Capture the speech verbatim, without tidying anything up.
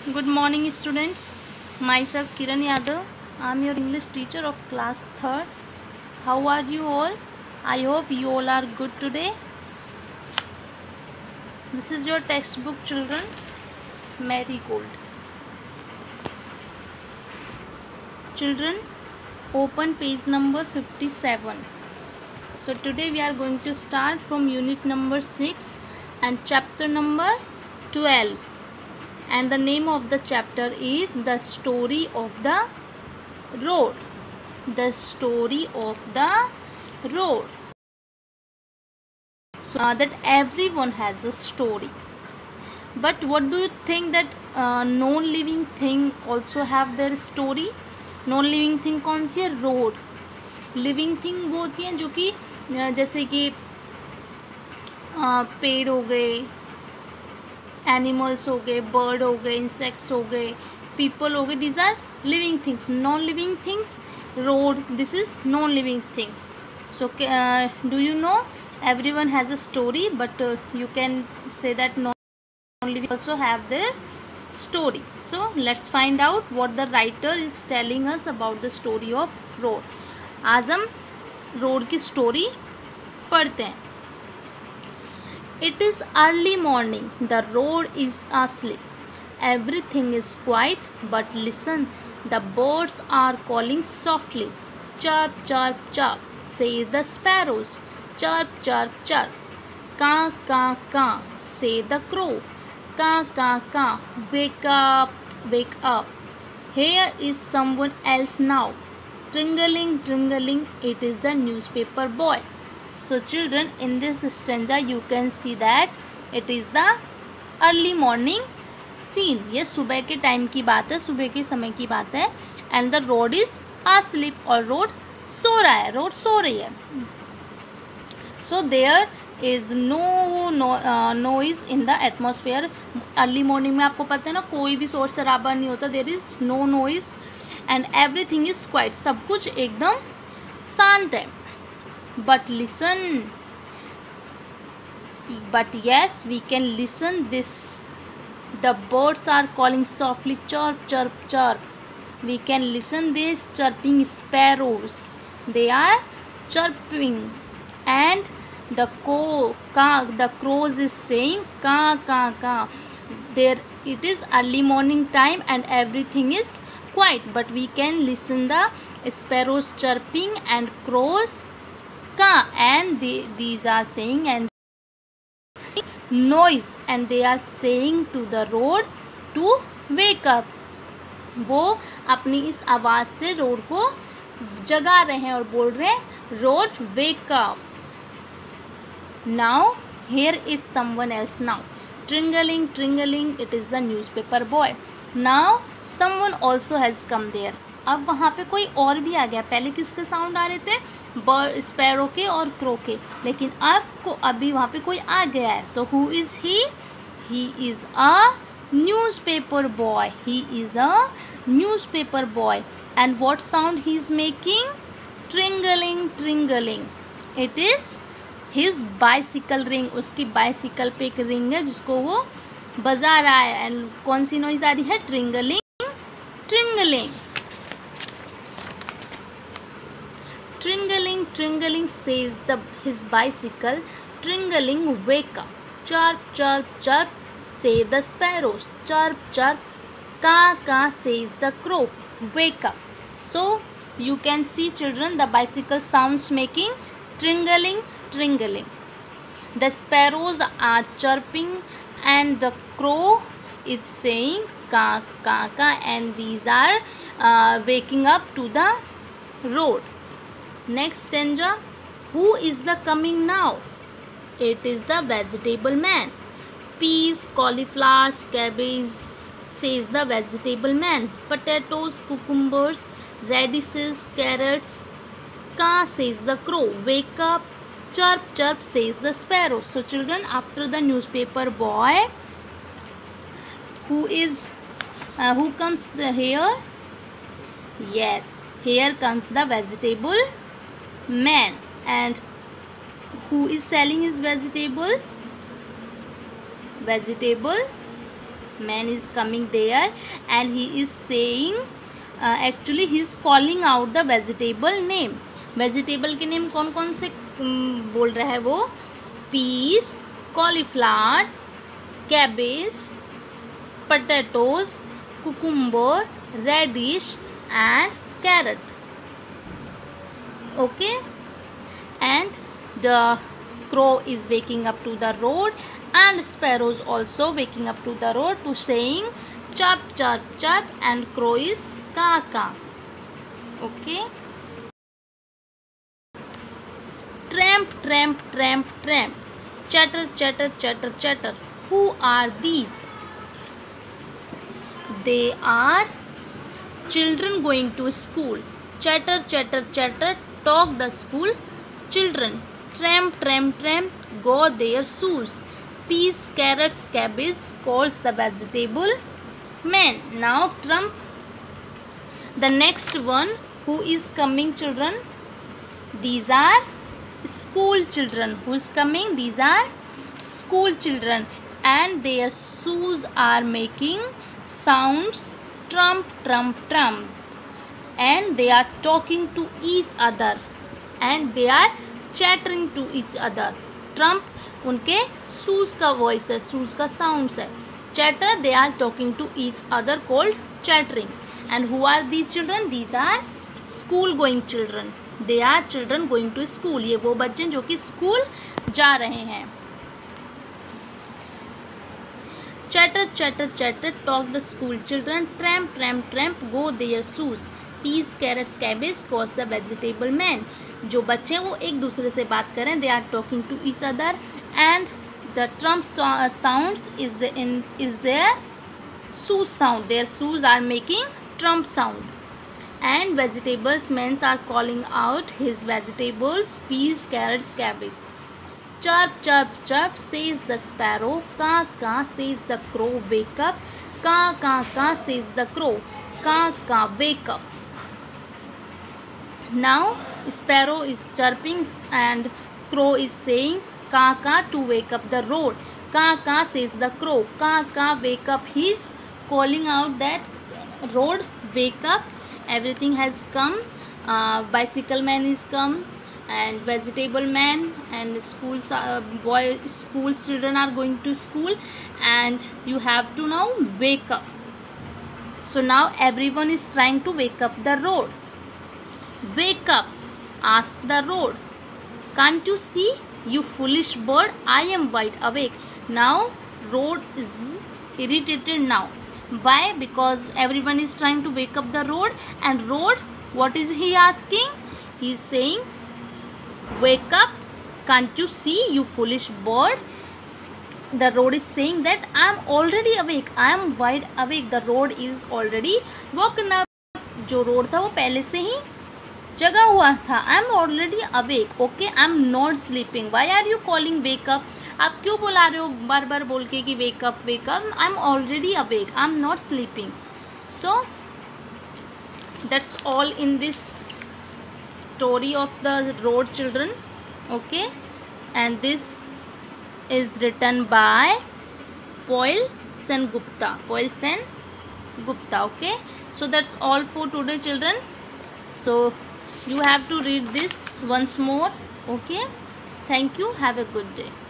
Good morning, students. Myself Kiran Yadav. I am your English teacher of class third. How are you all? I hope you all are good today. This is your textbook, children. Marigold. Children, open page number fifty-seven. So today we are going to start from unit number six and chapter number twelve. And the name of the chapter is The Story of the Road. The Story of the Road. So uh, that everyone has a story. But what do you think that uh, non-living thing also have their story? Non-living thing कौन सी है? Road. Living thing वो होती हैं जो कि जैसे कि पेड़ हो गए, एनिमल्स हो गए, बर्ड हो गए, इंसेक्ट्स हो गए, पीपल हो गए. These are living things. Non living things road, this is non living things. So do you know everyone has a story, but uh, you can say that non living also have their story. So let's find out what the writer is telling us about the story of road. आज हम road की story पढ़ते हैं. It is early morning. The road is asleep. Everything is quiet, but listen, the birds are calling softly. Chirp, chirp, chirp, say the sparrows. Chirp, chirp, chirp. Caw, caw, caw, say the crow. Caw, caw, caw, wake up, wake up. Here is someone else now. Tringling, tringling, it is the newspaper boy. So children, in this stanza you can see that it is the early morning scene. ये सुबह के time की बात है, सुबह के समय की बात है. And the road is asleep, और रोड सो रहा है, रोड सो रही है. So there is no no uh, noise in the atmosphere. Early morning में आपको पता है ना, कोई भी शोर शराबा नहीं होता. There is no noise and everything is quiet. सब कुछ एकदम शांत है. But listen, but yes, we can listen this. The birds are calling softly, chirp, chirp, chirp. We can listen this chirping sparrows. They are chirping, and the crow, ka, the crows is saying ka, ka, ka. There it is early morning time and everything is quiet, but we can listen the sparrows chirping and crows ka, and they, these are saying and noise, and they are saying to the road to wake up. वो अपनी इस आवाज़ से road को जगा रहे हैं और बोल रहे हैं road wake up. Now here is someone else now. Tringling, tringling, it is the newspaper boy. Now someone also has come there. अब वहाँ पे कोई और भी आ गया. पहले किसके साउंड आ रहे थे? बर्ड, स्पैरो के और क्रो के. लेकिन अब को अभी वहाँ पे कोई आ गया है. So who is he? He is a newspaper boy. He is a newspaper boy. And what sound he is making? Tringling, tringling. It is his bicycle ring. उसकी बाइसिकल पे एक रिंग है जिसको वो बजा रहा है. एंड कौन सी नॉइज आ रही है? Tringling, tringling, tringling, tringling, says the his bicycle. Tringling, wake up. Chirp, chirp, chirp, say the sparrows. Chirp, chirp, caw, caw, says the crow. Wake up. So you can see children, the bicycle sounds making tringling, tringling. The sparrows are chirping and the crow is saying ka, ka, ka, and these are uh, waking up to the road. Next stanza. Who is the coming now? It is the vegetable man. Peas, cauliflowers, cabbage, says the vegetable man. Potatoes, cucumbers, radishes, carrots. Ka, says the crow. Wake up. Chirp, chirp, says the sparrow. So children, after the newspaper boy, who is uh, who comes the here? Yes, here comes the vegetable man. And who is selling his vegetables? Vegetable man is coming there and he is saying, uh, actually he is calling out the vegetable name. vegetable के name कौन कौन से um, बोल रहा है वो? peas, cauliflowers, cabbage, potatoes, cucumber, radish and carrot. Okay, and the crow is waking up to the road and sparrows also waking up to the road to saying chirp chirp chirp, and crow is ka ka. Okay, tramp tramp tramp tramp, chatter chatter chatter chatter. Who are these? They are children going to school. Chatter chatter chatter, talk the school children. Tramp tramp tramp, go their shoes. Peas, carrots, cabbage, calls the vegetable man. Now trump the next one. Who is coming, children? These are school children. Who is coming? These are school children, and their shoes are making sounds trump trump trump, and they are talking to each other and they are chattering to each other. Trump उनके shoes का voice है, shoes का sounds है. Chatter, they are talking to each other, called chattering. And who are these children? These are school going children. They are children going to school. ये वो बच्चे जो कि स्कूल जा रहे हैं. Chatter chatter chatter, talk the school children. Tramp tramp tramp, go their shoes. Peas, carrots, cabbage, calls the vegetable man. जो बच्चे वो एक दूसरे से बात करें, they are talking to each other, and the trump sounds is the in is their shoe sound. Their shoes are making trump sound, and vegetables men are calling out his vegetables, peas, carrots, cabbage. Chirp chirp chirp, says the sparrow. Ka ka, says the crow, wake up. Ka ka ka, says the crow. Ka ka, wake up. Now sparrow is chirping and crow is saying ka ka to wake up the road. Ka ka, says the crow. Ka ka, wake up. He is calling out that road, wake up. Everything has come. Uh, bicycle man is come, and vegetable man, and school uh, boy school children are going to school, and you have to now wake up. So now everyone is trying to wake up the road. Wake up, ask the road. Can't you see, you foolish bird? I am wide awake. Now road is irritated now. Why? Because everyone is trying to wake up the road, and road, what is he asking? He is saying, wake up, can't you see, you foolish bird? The road is saying that I am already awake, I am wide awake. The road is already woken up. जो road था वो पहले से ही जगा हुआ था. I am already awake. Okay, I am not sleeping. Why are you calling wake up? आप क्यों बुला रहे हो बार बार बोल के कि wake up wake up? I am already awake, I am not sleeping. So that's all in this story of the road children. Okay, and this is written by Poil Sen Gupta. Poil Sen Gupta. Okay, so that's all for today, children. So you have to read this once more. Okay, thank you. Have a good day.